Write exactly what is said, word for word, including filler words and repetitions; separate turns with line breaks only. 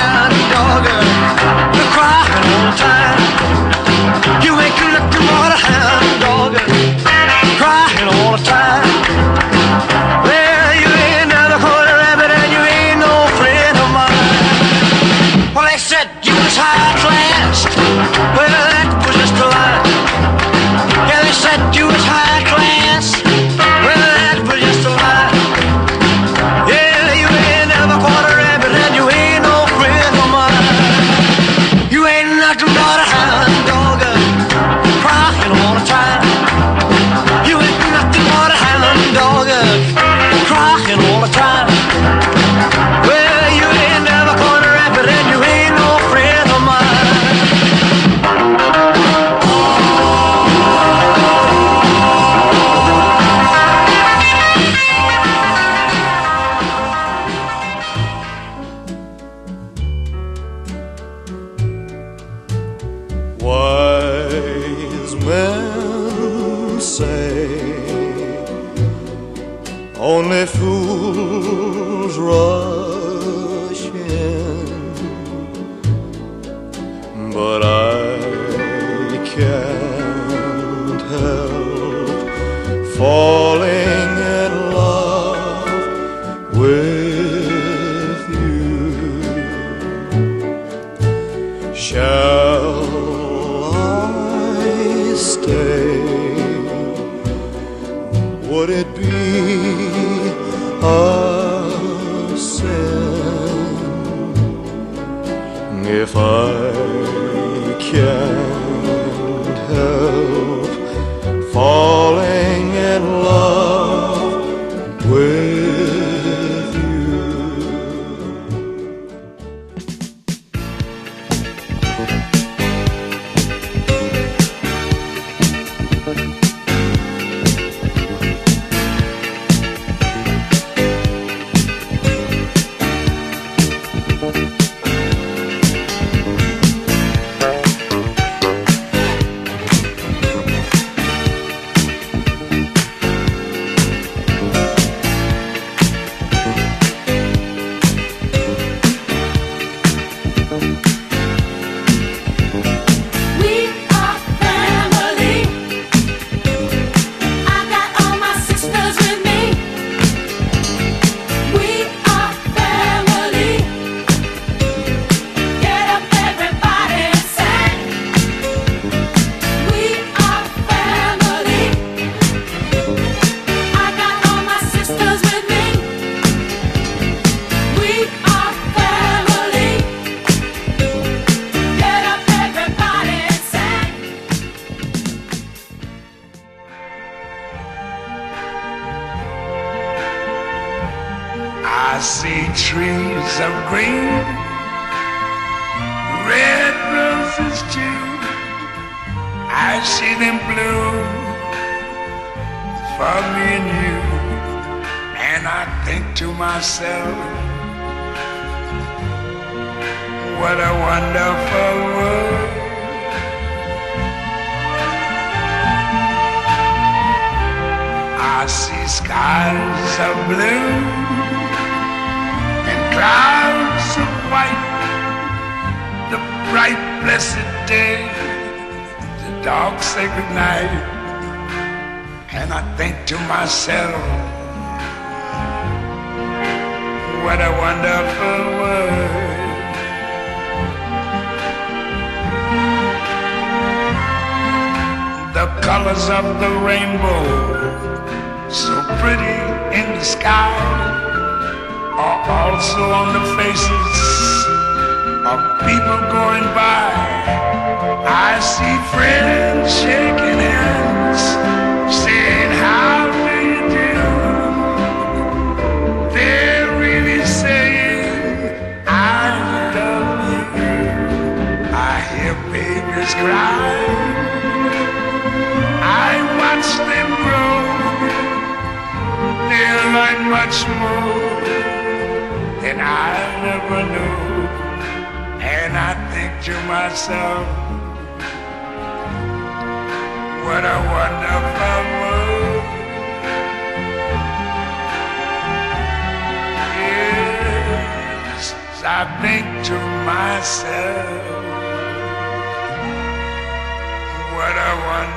hound dog. You're crying all the time. You ain't nothing but a hound dog, crying all the time. Well, you ain't never caught a rabbit and you ain't no friend of mine. Well, they said you was high class. Well, that was just a lie. Yeah, they said you was high class. Well, that was just a lie. Yeah, you ain't never caught a rabbit and you ain't no friend of mine. You ain't nothing but a hound dog, crying all the time. You ain't nothing but a hound dog, crying all the time. Well, you ain't never caught a rabbit and you ain't no friend of mine.
Wise men say only fools rush in, but I can't help falling in love with you. Shall I stay? Would it be a sin if I can't help falling in love with you?
I see trees of green, red roses too. I see them bloom for me and you. And I think to myself, what a wonderful world. I see skies of blue and clouds of white, the bright blessed day, the dark sacred night. And I think to myself, what a wonderful world. The colors of the rainbow, so pretty in the sky, are also on the faces of people going by. I see friends shaking hands, saying, how do you do? They're really saying, I love you. I hear babies cry, I watch them grow. They'll learn much more than I never knew. And I think to myself, what a wonderful world. Yes, I think to myself, what a wonderful